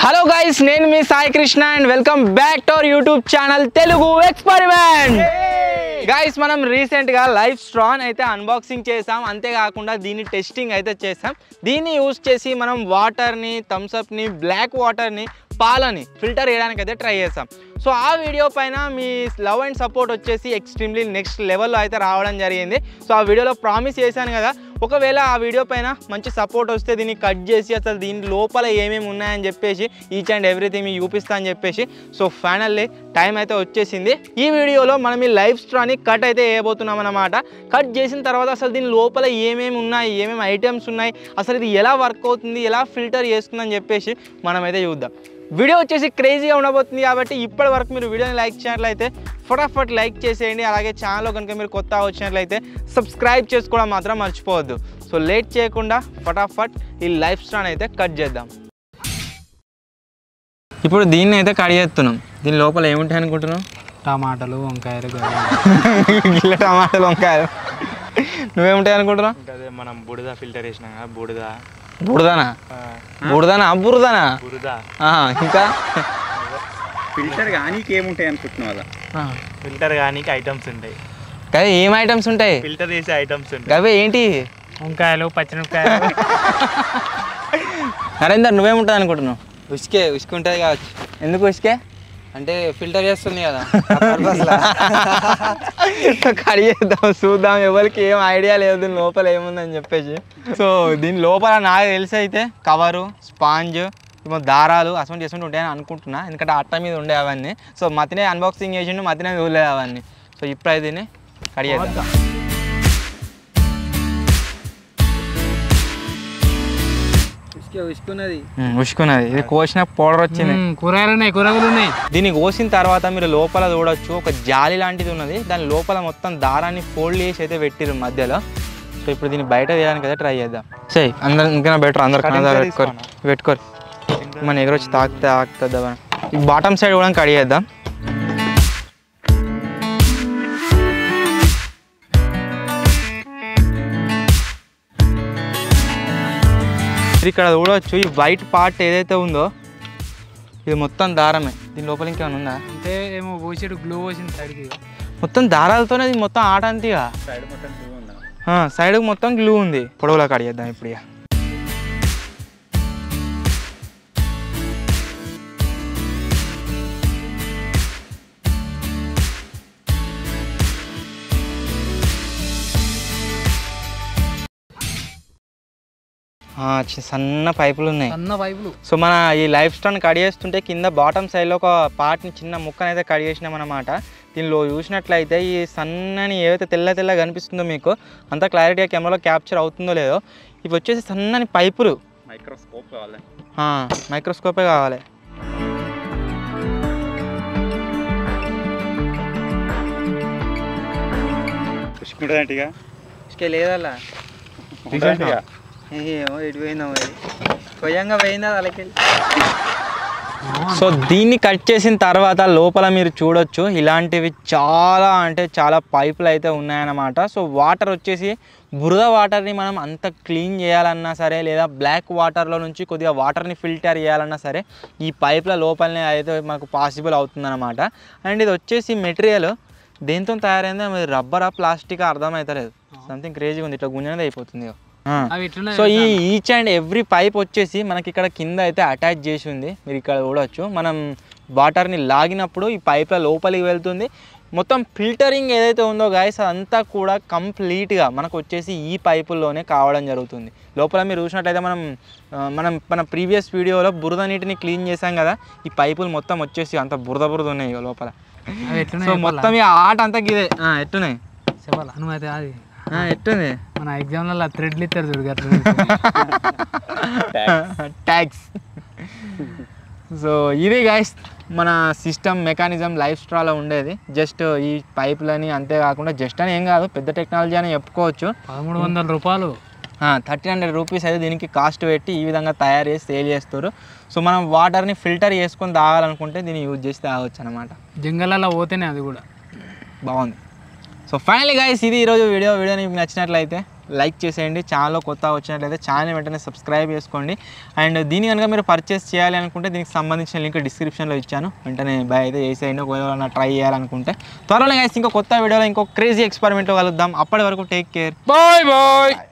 Hello guys, నేను మీ Sai Krishna and welcome back to our YouTube channel Telugu experiment. Guys, మనం రీసెంట్గా లైఫ్ స్ట్రాన్ అయితే అన్బాక్సింగ్ చేసాం. అంతేకాకుండా దీన్ని టెస్టింగ్ అయితే చేసాం. దీన్ని యూజ్ చేసి మనం వాటర్ని, థమ్స్అప్ని, బ్లాక్ వాటర్ని, పాలని ఫిల్టర్ చేయడానికి అయితే ట్రై చేసాం. సో ఆ వీడియో పైన మీ లవ్ అండ్ సపోర్ట్ వచ్చేసి ఎక్స్ట్రీమ్లీ నెక్స్ట్ లెవెల్లో అయితే రావడం జరిగింది. సో ఆ వీడియోలో ప్రామిస్ చేశాను కదా, ఒకవేళ ఆ వీడియో పైన మంచి సపోర్ట్ వస్తే దీన్ని కట్ చేసి అసలు దీని లోపల ఏమేమి ఉన్నాయని చెప్పేసి ఈచ్ అండ్ ఎవ్రీథింగ్ మీకు చూపిస్తా అని చెప్పేసి. సో ఫైనల్లీ టైం అయితే వచ్చేసింది. ఈ వీడియోలో మనం ఈ లైఫ్ స్ట్రాని కట్ అయితే వేయబోతున్నాం అన్నమాట. కట్ చేసిన తర్వాత అసలు దీని లోపల ఏమేమి ఉన్నాయి, ఏమేమి ఐటమ్స్ ఉన్నాయి, అసలు ఇది ఎలా వర్క్ అవుతుంది, ఎలా ఫిల్టర్ చేస్తుందని చెప్పేసి మనమైతే చూద్దాం. వీడియో వచ్చేసి క్రేజీగా ఉండబోతుంది కాబట్టి ఇప్పటి వరకు మీరు వీడియోని లైక్ చేసినట్లయితే ఫటాఫట్ లైక్ చేసేయండి. అలాగే ఛానల్లో కనుక మీరు కొత్త వచ్చినట్లయితే సబ్స్క్రైబ్ చేసుకోవడం మాత్రం మర్చిపోవద్దు. సో లేట్ చేయకుండా ఫటాఫట్ ఈ లైఫ్ స్ట్రాన్ అయితే కట్ చేద్దాం. ఇప్పుడు దీన్ని అయితే కట్ చేస్తున్నాం. దీని లోపల ఏముంటాయి అనుకుంటున్నాం? టమాటాలు, వంకాయలు, గిల్ల టమాటాలు, వంకాయలు. నువ్వేముంటాయి అనుకుంటున్నావు? అదే మనం బురద ఫిల్టర్ చేసినాం కదా, బురదనా ఇంకా ఫిల్టర్ కానీ ఏముంటాయి అనుకుంటున్నావు కదా? ఫిల్టర్ కానీ ఐటమ్స్ ఉంటాయి కదా. ఏం ఐటమ్స్ ఉంటాయి? ఫిల్టర్ చేసే ఐటమ్స్ ఉంటాయి. అవే ఏంటి? వంకాయలు, పచ్చిమిరపకాయలు. నరేందర్, నువ్వేముంటుంది అనుకుంటున్నావు? ఉసుకే ఉంటుంది కావచ్చు. ఎందుకు ఉసుకే అంటే ఫిల్టర్ చేస్తుంది కదా. కడిగేద్దాం, చూద్దాం. ఎవరికి ఏం ఐడియా లేదు దీని లోపల ఏముందని చెప్పేసి. సో దీని లోపల నాకు తెలిసి అయితే కవరు, స్పాంజ్, దారాలు అసలు చేసుకుంటూ ఉంటాయని అనుకుంటున్నా. ఎందుకంటే అట్ట మీద ఉండే అవన్నీ. సో మతినే అన్బాక్సింగ్ చేసిండు, మతినే చూడలేదు అవన్నీ. సో ఇప్పుడైతే దీన్ని కడిగేద్దాం. ఉసుకున్నది. ఇది కోసిన పౌడర్ వచ్చింది. కూరగాయలు ఉన్నాయి. దీన్ని కోసిన తర్వాత మీరు లోపల చూడొచ్చు, ఒక జాలి లాంటిది ఉన్నది. దాని లోపల మొత్తం దారాన్ని ఫోల్డ్ చేసి అయితే పెట్టిరు మధ్యలో. సో ఇప్పుడు దీన్ని బయట తీయడానికి అయితే ట్రై చేద్దాం. సరే, అందరు ఇంకా బెటర్, అందరు పెట్టుకోరు మన ఎగరొచ్చి తాకితే ఆకుతుందా. ఈ బాటమ్ సైడ్ కూడా కడిగేద్దాం. ఇక్కడ చూడవచ్చు, ఈ వైట్ పార్ట్ ఏదైతే ఉందో ఇది మొత్తం దారమే. దీని లోపల ఇంకేమైనా ఉందా అంటే ఏమో పోసాడు, గ్లూ పోసింది సైడ్కి. మొత్తం దారాలతోనే ఇది మొత్తం ఆట అంతేగా. సైడ్కి మొత్తం గ్లూ ఉంది. పొడవులా కడిగేద్దాం ఇప్పుడు. ఇక సన్న పైపులు ఉన్నాయి. సో మన ఈ లైఫ్ స్టైల్ కడిగేస్తుంటే కింద బాటమ్ సైడ్లో ఒక పార్ట్ని, చిన్న ముక్కనైతే అయితే కడిగేసినాం అన్నమాట. దీనిలో చూసినట్లయితే ఈ సన్నని ఏవైతే తెల్లగా కనిపిస్తుందో మీకు అంత క్లారిటీగా కెమెరాలో క్యాప్చర్ అవుతుందో లేదో, ఇవి వచ్చేసి సన్నని పైపులు. మైక్రోస్కోపే కావాలి. లేదలా సో దీన్ని కట్ చేసిన తర్వాత లోపల మీరు చూడొచ్చు ఇలాంటివి చాలా అంటే చాలా పైపులు అయితే ఉన్నాయన్నమాట. సో వాటర్ వచ్చేసి బురద వాటర్ని మనం అంత క్లీన్ చేయాలన్నా సరే, లేదా బ్లాక్ వాటర్లో నుంచి కొద్దిగా వాటర్ని ఫిల్టర్ చేయాలన్నా సరే ఈ పైపుల లోపలనే అయితే మనకు పాసిబుల్ అవుతుందన్నమాట. అండ్ ఇది వచ్చేసి మెటీరియల్ దేంతో తయారైందో అది రబ్బరా, ప్లాస్టిక్ అర్థమవుతలేదు. సంథింగ్ క్రేజీగా ఉంది. ఇట్లా గుంజనేది అయిపోతుంది. సో ఈ ఈచ్ అండ్ ఎవ్రీ పైప్ వచ్చేసి మనకి ఇక్కడ కింద అయితే అటాచ్ చేసి ఉంది. మీరు ఇక్కడ చూడవచ్చు, మనం వాటర్ని లాగినప్పుడు ఈ పైప్ల లోపలికి వెళ్తుంది. మొత్తం ఫిల్టరింగ్ ఏదైతే ఉందో గాయస్ అదంతా కూడా కంప్లీట్గా మనకు వచ్చేసి ఈ పైపుల్లోనే కావడం జరుగుతుంది. లోపల మీరు చూసినట్లయితే మన ప్రీవియస్ వీడియోలో బురద నీటిని క్లీన్ చేసాం కదా, ఈ పైపులు మొత్తం వచ్చేసి అంత బురద ఉన్నాయి లోపల. సో మొత్తం ఈ ఆట అంతా ఇదే ఎట్టున్నాయి ఎట్టుంది. మన ఎగ్జామ్లలో థ్రెడ్లు ఇస్తారు చూడు, ట్యాక్స్. సో ఇది గైస్ మన సిస్టమ్ మెకానిజం లైఫ్ స్ట్రాలో ఉండేది. జస్ట్ ఈ పైపులని, అంతేకాకుండా జస్ట్ అని ఏం కాదు, పెద్ద టెక్నాలజీ అని చెప్పుకోవచ్చు. 1300 రూపాయలు, 1300 రూపీస్ అయితే దీనికి కాస్ట్ పెట్టి ఈ విధంగా తయారు చేసి సేల్ చేస్తారు. సో మనం వాటర్ని ఫిల్టర్ చేసుకొని తాగాలనుకుంటే దీన్ని యూజ్ చేసి తాగవచ్చు అనమాట. జంగల్లో పోతేనే అది కూడా బాగుంది. సో ఫైనల్లీ గైస్ ఇది ఈరోజు వీడియో మీకు నచ్చినట్లయితే లైక్ చేసేయండి. ఛానల్లో కొత్తగా వచ్చినట్లయితే ఛానల్ వెంటనే సబ్స్క్రైబ్ చేసుకోండి. అండ్ దీని కనుక మీరు పర్చేస్ చేయాలి అనుకుంటే దీనికి సంబంధించిన లింక్ డిస్క్రిప్షన్లో ఇచ్చాను, వెంటనే బై అయితే చేసేయండి ఒకవేళ ట్రై చేయాలనుకుంటే. త్వరలో గైస్ ఇంకో కొత్త వీడియోలో ఇంకో క్రేజీ ఎక్స్పెరిమెంట్లో కలుద్దాం. అప్పటి వరకు టేక్ కేర్, బాయ్ బాయ్.